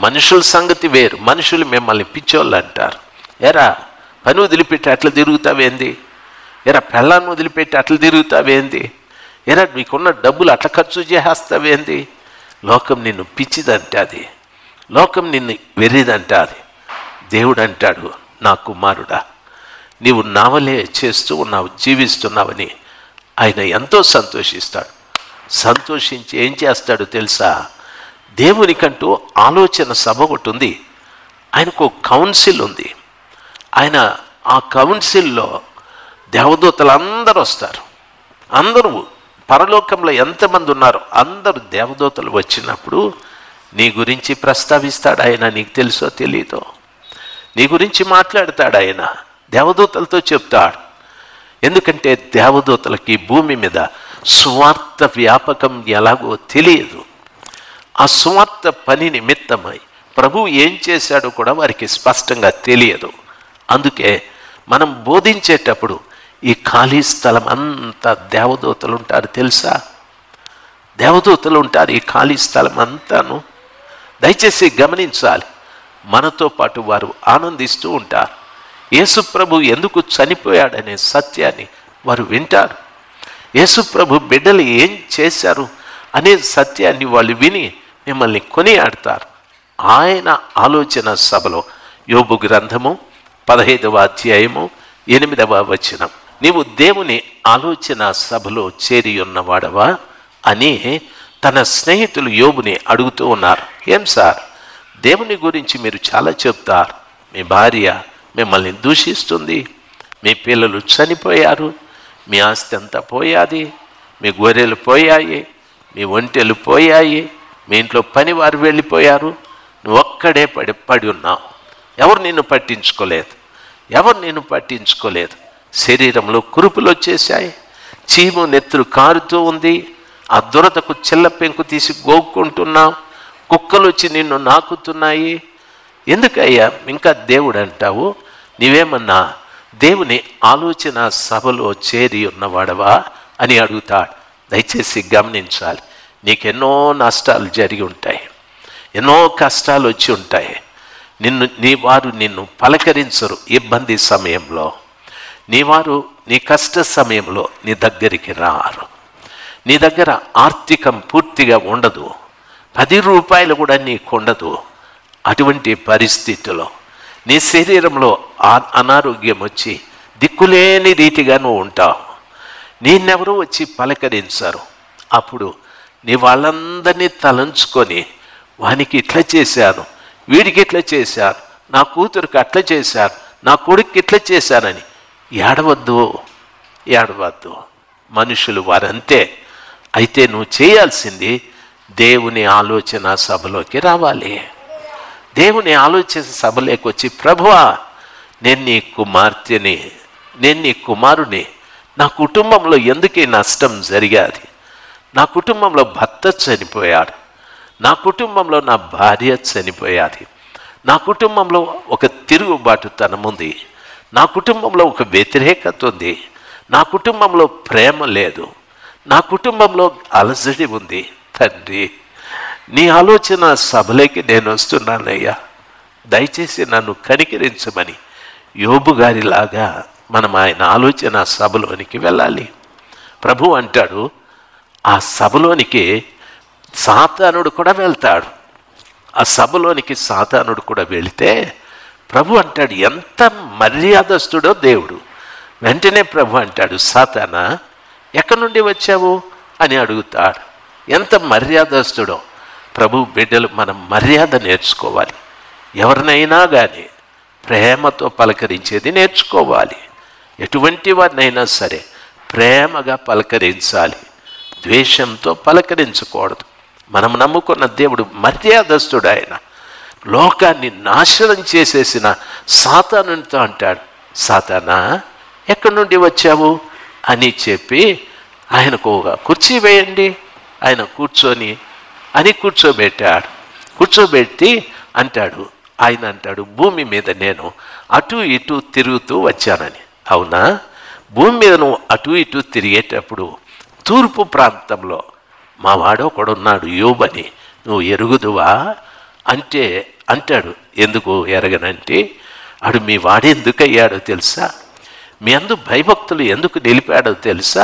మనుషుల సంగతి వేరు. మనుషులు మిమ్మల్ని పిచ్చోళ్ళు అంటారు. ఎరా పని వదిలిపెట్టి అట్లా తిరుగుతావేంది, ఎరా పెళ్ళాన్ని వదిలిపెట్టి అట్లా తిరుగుతావేంది, ఎరా నీకున్న డబ్బులు అట్లా ఖర్చు చేసేస్తావేంది. లోకం నిన్ను పిచ్చిదంటే అది, లోకం నిన్ను వెర్రిదంటే అది. దేవుడు అంటాడు, నా కుమారుడా నీవు నావలే చేస్తూ ఉన్నావు, జీవిస్తున్నావని ఆయన ఎంతో సంతోషిస్తాడు. సంతోషించి ఏం చేస్తాడో తెలుసా? దేవునికంటూ ఆలోచన సభ ఒకటి ఉంది. ఆయనకు కౌన్సిల్ ఉంది. ఆయన ఆ కౌన్సిల్లో దేవదూతలు అందరూ వస్తారు. అందరూ పరలోకంలో ఎంతమంది ఉన్నారో అందరూ దేవదూతలు వచ్చినప్పుడు నీ గురించి ప్రస్తావిస్తాడు ఆయన. నీకు తెలుసో తెలీదో నీ గురించి మాట్లాడతాడు ఆయన. దేవదూతలతో చెప్తాడు. ఎందుకంటే దేవదూతలకి భూమి మీద సువార్త వ్యాపకం ఎలాగో తెలియదు. ఆ సువార్త పని నిమిత్తమై ప్రభువు ఏం చేశాడో కూడా వారికి స్పష్టంగా తెలియదు. అందుకే మనం బోధించేటప్పుడు ఈ ఖాళీ స్థలం అంతా దేవదూతలు ఉంటారు తెలుసా? దేవదూతలు ఉంటారు ఈ ఖాళీ స్థలం అంతాను. దయచేసి గమనించాలి. మనతో పాటు వారు ఆనందిస్తూ ఉంటారు. యేసుప్రభు ఎందుకు చనిపోయాడనే సత్యాన్ని వారు వింటారు. యేసుప్రభు బిడ్డలు ఏం చేశారు అనే సత్యాన్ని వాళ్ళు విని మిమ్మల్ని కొనియాడతారు. ఆయన ఆలోచన సభలో యోబు గ్రంథము 15వ అధ్యాయము 8వ వచనం, నీవు దేవుని ఆలోచన సభలో చేరి ఉన్నవాడవా అని తన స్నేహితులు యోబుని అడుగుతూ ఉన్నారు. ఏం సార్, దేవుని గురించి మీరు చాలా చెప్తారు, మీ భార్య మిమ్మల్ని దూషిస్తుంది, మీ పిల్లలు చనిపోయారు, మీ ఆస్తి అంతా పోయాది, మీ గొర్రెలు పోయాయి, మీ ఒంటెలు పోయాయి, మీ ఇంట్లో పని వారు వెళ్ళిపోయారు, నువ్వు ఒక్కడే పడి ఉన్నావు. ఎవరు నిన్ను పట్టించుకోలేదు, ఎవరు నిన్ను పట్టించుకోలేదు. శరీరంలో కురుపులు వచ్చేసాయి, చీము నెత్తురు కారుతూ ఉంది, ఆ దురదకు చిల్ల పెంకు తీసి గోక్కుంటున్నావు, కుక్కలు వచ్చి నిన్ను నాకుతున్నాయి. ఎందుకయ్యా ఇంకా దేవుడు అంటావు? నీవేమన్నా దేవుని ఆలోచన సభలో చేరి ఉన్నవాడవా అని అడుగుతాడు. దయచేసి గమనించాలి. నీకెన్నో నష్టాలు జరిగి ఉంటాయి, ఎన్నో కష్టాలు వచ్చి ఉంటాయి. వారు నిన్ను పలకరించరు ఇబ్బంది సమయంలో. వారు నీ కష్ట సమయంలో నీ దగ్గరికి రారు. నీ దగ్గర ఆర్థికం పూర్తిగా ఉండదు, 10 రూపాయలు కూడా నీకు ఉండదు. అటువంటి పరిస్థితిలో నీ శరీరంలో అనారోగ్యం వచ్చి దిక్కులేని రీతిగా నువ్వు ఉంటావు. నిన్నెవరూ వచ్చి పలకరించరు. అప్పుడు నీ వాళ్ళందరినీ తలంచుకొని, వానికి ఇట్లా చేశాను, వీడికి ఇట్లా చేశాను, నా కూతురికి అట్లా చేశాను, నా కొడుక్కి ఇట్లా చేశానని ఏడవద్దు. మనుషులు వారంతే. అయితే నువ్వు చేయాల్సింది దేవుని ఆలోచన సభలోకి రావాలి. దేవుని ఆలోచన సభలోకి వచ్చి, ప్రభువా నేను నీ కుమార్తెని, నేను నీ కుమారుని, నా కుటుంబంలో ఎందుకు నష్టం జరిగాది, నా కుటుంబంలో భర్త చనిపోయాడు, నా కుటుంబంలో నా భార్య చనిపోయాది, నా కుటుంబంలో ఒక తిరుగుబాటుతనం ఉంది, నా కుటుంబంలో ఒక వ్యతిరేకత ఉంది, నా కుటుంబంలో ప్రేమ లేదు, నా కుటుంబంలో అలజడి ఉంది. తండ్రి నీ ఆలోచన సభలోకి నేను వస్తున్నానయ్యా, దయచేసి నన్ను కనికరించమని యోబు గారిలాగా మనం ఆయన ఆలోచన సభలోనికి వెళ్ళాలి. ప్రభు అంటాడు, ఆ సభలోనికి సాతానుడు కూడా వెళ్తాడు. ఆ సభలోనికి సాతానుడు కూడా వెళితే ప్రభు అంటాడు, ఎంత మర్యాదస్తుడో దేవుడు. వెంటనే ప్రభు అంటాడు, సాతానా ఎక్కడి నుండి వచ్చావు అని అడుగుతాడు. ఎంత మర్యాదస్తుడో. ప్రభు బిడ్డలు మనం మర్యాద నేర్చుకోవాలి. ఎవరినైనా కానీ ప్రేమతో పలకరించేది నేర్చుకోవాలి. ఎటువంటి వారినైనా సరే ప్రేమగా పలకరించాలి, ద్వేషంతో పలకరించకూడదు. మనం నమ్ముకున్న దేవుడు మర్యాదస్తుడు. ఆయన లోకాన్ని నాశనం చేసేసిన సాతానునితో అంటాడు, సాతానా ఎక్కడి నుండి వచ్చావు అని చెప్పి ఆయనకు ఒక కుర్చీ వేయండి, ఆయన కూర్చోబెట్టాడు. కూర్చోబెట్టి అంటాడు, ఆయన అంటాడు, భూమి మీద నేను అటు ఇటు తిరుగుతూ వచ్చానని. అవునా? భూమి మీద నువ్వు అటు ఇటు తిరిగేటప్పుడు తూర్పు ప్రాంతంలో మా వాడు ఒకడున్నాడు యోబని, నువ్వు ఎరుగుదువా అంటే అంటాడు, ఎందుకు ఎరగనంటే ఆడు మీ వాడెందుకు అయ్యాడో తెలుసా, మీ అందు భయభక్తులు ఎందుకు నిలిపాడో తెలుసా,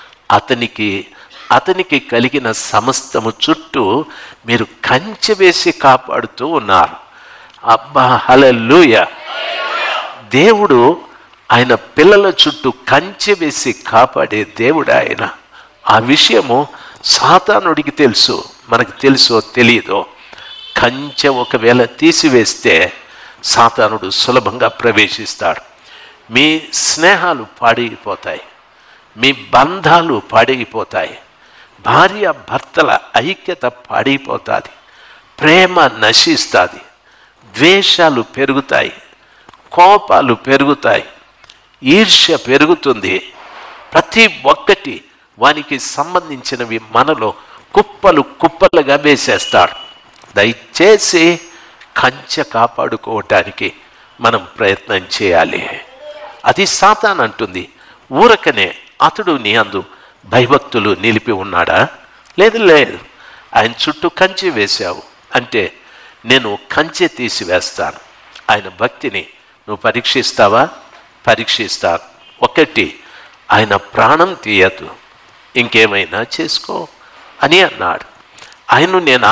అతనికి కలిగిన సమస్తము చుట్టూ మీరు కంచె వేసి కాపాడుతూ ఉన్నారు. అబ్బా హల్లెలూయా. దేవుడు ఆయన పిల్లల చుట్టూ కంచె వేసి కాపాడే దేవుడు ఆయన. ఆ విషయము సాతానుడికి తెలుసు, మనకు తెలుసో తెలియదో. కంచె ఒకవేళ తీసివేస్తే సాతానుడు సులభంగా ప్రవేశిస్తాడు. మీ స్నేహాలు పాడైపోతాయి, మీ బంధాలు పాడైపోతాయి, భార్య భర్తల ఐక్యత పాడైపోతుంది, ప్రేమ నశిస్తుంది, ద్వేషాలు పెరుగుతాయి, కోపాలు పెరుగుతాయి, ఈర్ష్య పెరుగుతుంది. ప్రతి ఒక్కటి వానికి సంబంధించినవి మనలో కుప్పలు కుప్పలుగా వేసేస్తాడు. దయచేసి కంచె కాపాడుకోవటానికి మనం ప్రయత్నం చేయాలి. అది సాతాను అంటుంది. ఊరకనే అతడు నీ అందు భయభక్తులు నిలిపి ఉన్నాడా? లేదు. ఆయన చుట్టూ కంచె వేశావు అంటే నేను కంచె తీసివేస్తాను. ఆయన భక్తిని నువ్వు పరీక్షిస్తావా? పరీక్షిస్తాను. ఒకటి, ఆయన ప్రాణం తీయదు, ఇంకేమైనా చేసుకో అని అన్నాడు. ఆయన్ను నేను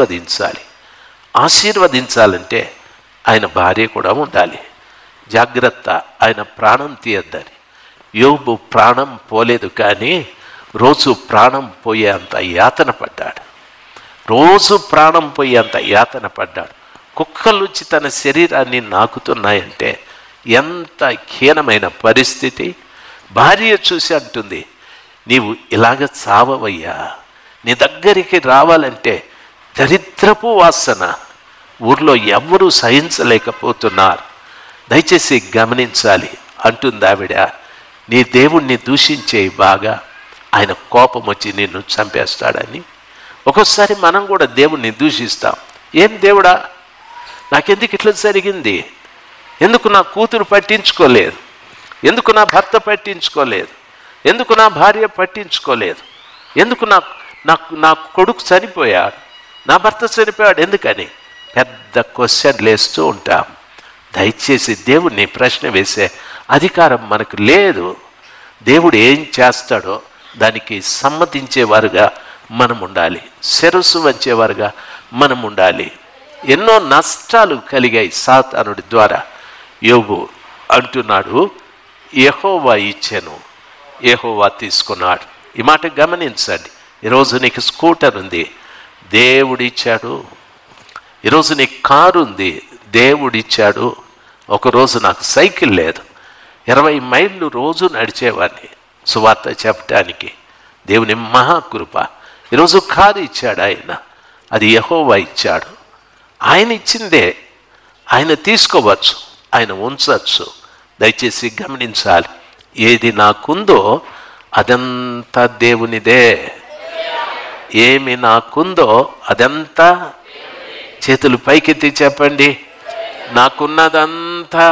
ఆశీర్వదించాలంటే ఆయన భార్య కూడా ఉండాలి. జాగ్రత్త, ఆయన ప్రాణం తీయద్దని. యోబు ప్రాణం పోలేదు, కానీ రోజు ప్రాణం పోయేంత యాతన పడ్డాడు. కుక్కలు వచ్చి తన శరీరాన్ని నాకుతున్నాయంటే ఎంత హీనమైన పరిస్థితి. భార్య చూసి అంటుంది, నీవు ఇలాగ చావవయ్యా, నీ దగ్గరికి రావాలంటే దరిద్రపు వాసన, ఊర్లో ఎవ్వరూ సహించలేకపోతున్నారు. దయచేసి గమనించాలి అంటుంది ఆవిడ. నీ దేవుణ్ణి దూషించే బాగా ఆయన కోపం వచ్చి నిన్ను చంపేస్తాడని. ఒక్కోసారి మనం కూడా దేవుణ్ణి దూషిస్తాం. ఏం దేవుడా, నాకెందుకు ఇట్లా జరిగింది, ఎందుకు నా కూతురు పట్టించుకోలేదు, ఎందుకు నా భర్త పట్టించుకోలేదు, ఎందుకు నా భార్య పట్టించుకోలేదు, ఎందుకు నా కొడుకు చనిపోయాడు, నా భర్త చనిపోయాడు, ఎందుకని పెద్ద క్వశ్చన్లు వేస్తూ ఉంటాం. దయచేసి దేవుణ్ణి ప్రశ్న వేసే అధికారం మనకు లేదు. దేవుడు ఏం చేస్తాడో దానికి సమ్మతించేవారుగా మనం ఉండాలి, శిరస్సు వంచేవారుగా మనం ఉండాలి. ఎన్నో నష్టాలు కలిగాయి సాతానుడి ద్వారా. యోబు అంటున్నాడు, యెహోవా ఇచ్చెను, యెహోవా తీసుకున్నాడు. ఈ మాట గమనించండి. ఈరోజు నీకు స్కూటర్ ఉంది, దేవుడిచ్చాడు. ఈరోజు నీకు కారు ఉంది, దేవుడిచ్చాడు. ఒకరోజు నాకు సైకిల్ లేదు, 20 మైళ్ళు రోజు నడిచేవాడిని సువార్త చెప్పటానికి. దేవుని మహాకృప. ఈరోజు కారు ఇచ్చాడు ఆయన, అది యెహోవా ఇచ్చాడు. ఆయన ఇచ్చిందే ఆయన తీసుకోవచ్చు, ఆయన ఉంచవచ్చు. దయచేసి గమనించాలి. ఏది నాకుందో అదంతా దేవునిదే. ఏమి నాకుందో అదంతా, చేతులు పైకెత్తి చెప్పండి, నాకున్నదంతా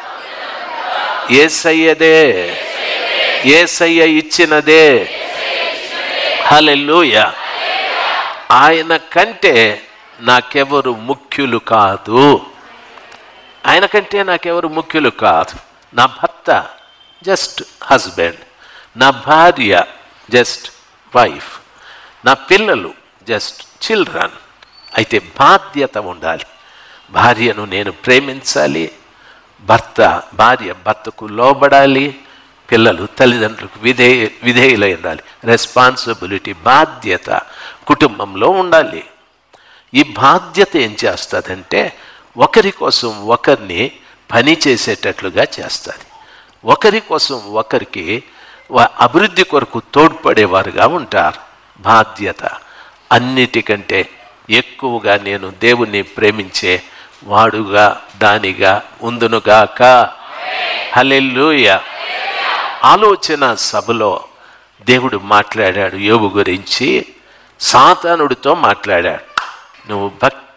యేసయ్యదే, యేసయ్య ఇచ్చినదే. హల్లెలూయా. ఆయన కంటే నాకెవరు ముఖ్యులు కాదు, ఆయన కంటే నాకెవరు ముఖ్యులు కాదు. నా భర్త జస్ట్ హస్బెండ్, నా భార్య జస్ట్ వైఫ్, నా పిల్లలు జస్ట్ చిల్డ్రన్. అయితే బాధ్యత ఉండాలి. భార్యను నేను ప్రేమించాలి, భార్య భర్తకు లోబడాలి, పిల్లలు తల్లిదండ్రులకు విధేయులై ఉండాలి. రెస్పాన్సిబిలిటీ, బాధ్యత కుటుంబంలో ఉండాలి. ఈ బాధ్యత ఏం చేస్తుందంటే ఒకరి కోసం ఒకరిని పని చేసేటట్లుగా చేస్తుంది. ఒకరి కోసం ఒకరికి అభివృద్ధి కొరకు తోడ్పడేవారుగా ఉంటారు. బాధ్యత అన్నిటికంటే ఎక్కువగా నేను దేవుణ్ణి ప్రేమించే వాడుగా దానిగా ఉందునుగాక. హల్లెలూయా. ఆలోచన సభలో దేవుడు మాట్లాడాడు యోబు గురించి, సాతానుడితో మాట్లాడాడు. నువ్వు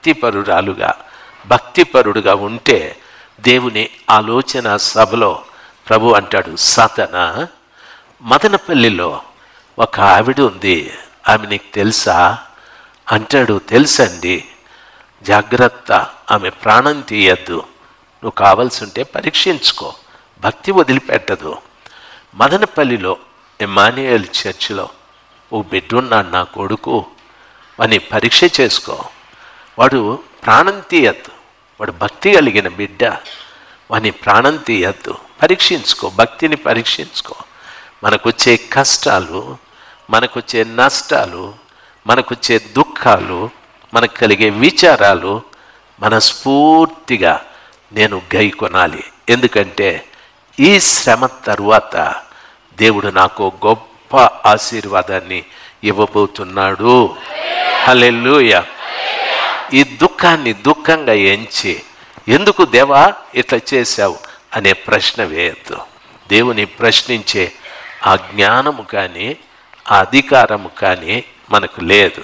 భక్తిపరుడుగా ఉంటే దేవుని ఆలోచన సభలో ప్రభు అంటాడు, సాతానా, మదనపల్లిలో ఒక ఆవిడ ఉంది, ఆమె నీకు తెలుసా అంటాడు. తెలుసండి. జాగ్రత్త, ఆమె ప్రాణం తీయద్దు. నువ్వు కావాల్సి ఉంటే పరీక్షించుకో, భక్తి వదిలిపెట్టదు. మదనపల్లిలో ఎమ్మాన్యుయేల్ చర్చిలో ఓ బిడ్డ ఉన్నాడు, నా కొడుకు అని పరీక్ష చేసుకో. వాడు ప్రాణం తీయద్దు, వాడు భక్తి కలిగిన బిడ్డ, వాని ప్రాణం తీయద్దు. పరీక్షించుకో, భక్తిని పరీక్షించుకో. మనకొచ్చే కష్టాలు, మనకొచ్చే నష్టాలు, మనకొచ్చే దుఃఖాలు, మనకు కలిగే విచారాలు మనస్ఫూర్తిగా నేను గైకొనాలి. ఎందుకంటే ఈ శ్రమ తరువాత దేవుడు నాకు గొప్ప ఆశీర్వాదాన్ని ఇవ్వబోతున్నాడు. హల్లెలూయా. ఈ దుఃఖాన్ని దుఃఖంగా ఎంచి, ఎందుకు దేవా ఇట్లా చేశావు అనే ప్రశ్న వేయద్దు. దేవుని ప్రశ్నించే ఆ జ్ఞానము కానీ ఆ అధికారము కానీ మనకు లేదు.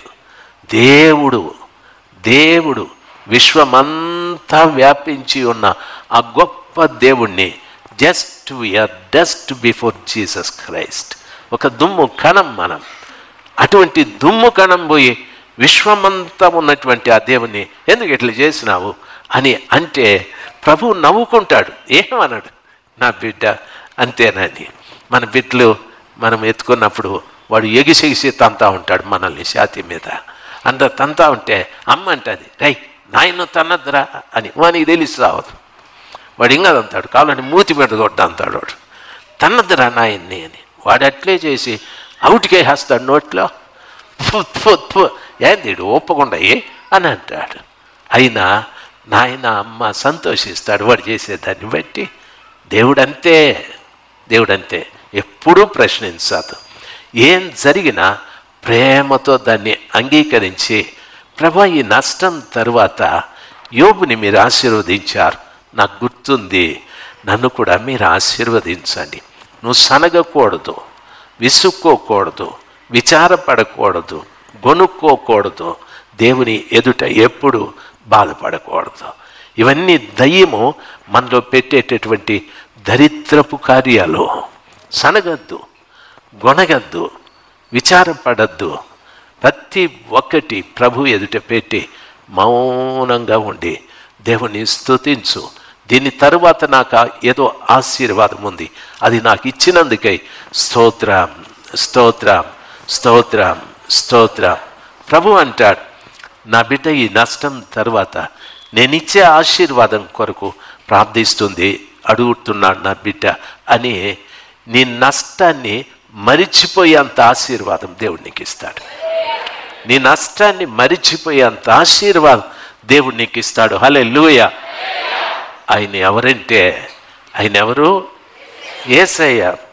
దేవుడు విశ్వమంతా వ్యాపించి ఉన్న ఆ గొప్ప దేవుణ్ణి just we are dust before Jesus Christ. ఒక దుమ్ము కణం మనం. అటువంటి దుమ్ము కణం పోయి విశ్వమంతా ఉన్నటువంటి ఆ దేవుణ్ణి ఎందుకు ఇట్లా చేసినావు అని అంటే ప్రభువు నవ్వుకుంటాడు, ఏమన్నాడు, నా బిడ్డ అంతేనని. మన బిడ్డలు మనం ఎత్తుకున్నప్పుడు వాడు ఎగిసెగిసి తంతా ఉంటాడు మనల్ని ఛాతీ మీద. అందరు తంతా ఉంటే అమ్మ అంటుంది, రై నాయన తన్నద్దురా అని. వానికి తెలిసి రావద్దు, వాడు ఇంకా అంతాడు, కావాలని మూతి మీద కొట్ట అంతాడు వాడు, తన్నద్దురా నాయన్ని అని. వాడు అట్లే చేసి అవుటికే వేస్తాడు నోట్లో. ఏంది ఒప్పకుండా అని అంటాడు. అయినా నాయన అమ్మ సంతోషిస్తాడు వాడు చేసేదాన్ని బట్టి. దేవుడంతే ఎప్పుడూ ప్రశ్నించదు. ఏం జరిగినా ప్రేమతో దాన్ని అంగీకరించి, ప్రభా ఈ నష్టం తరువాత యోబుని మీరు ఆశీర్వదించారు, నాకు గుర్తుంది, నన్ను కూడా మీరు ఆశీర్వదించండి. నువ్వు సనగకూడదు, విసుక్కోకూడదు, విచారపడకూడదు, గొనుక్కోకూడదు, దేవుని ఎదుట ఎప్పుడు బాధపడకూడదు. ఇవన్నీ దయ్యము మనలో పెట్టేటటువంటి దరిద్రపు కార్యాలు. సనగద్దు, గొనగద్దు, విచారపడద్దు. ప్రతి ఒక్కటి ప్రభు ఎదుట పెట్టి మౌనంగా ఉండి దేవుని స్తుతించు. దీని తరువాత నాకు ఏదో ఆశీర్వాదం ఉంది, అది నాకు ఇచ్చినందుకై స్తోత్రం స్తోత్రం స్తోత్రం స్తోత్రం. ప్రభు అంటాడు, నా బిడ్డ ఈ నష్టం తరువాత నేనిచ్చే ఆశీర్వాదం కొరకు ప్రార్థిస్తుంది, అడుగుతున్నాడు నా బిడ్డ అని. నీ నష్టాన్ని మరిచిపోయేంత ఆశీర్వాదం దేవుడు నీకు ఇస్తాడు. నీ నష్టాన్ని మరిచిపోయేంత ఆశీర్వాదం దేవుడు నీకు ఇస్తాడు. హల్లెలూయా. ఆయన ఎవరంటే, ఆయన ఎవరు? యేసయ్య.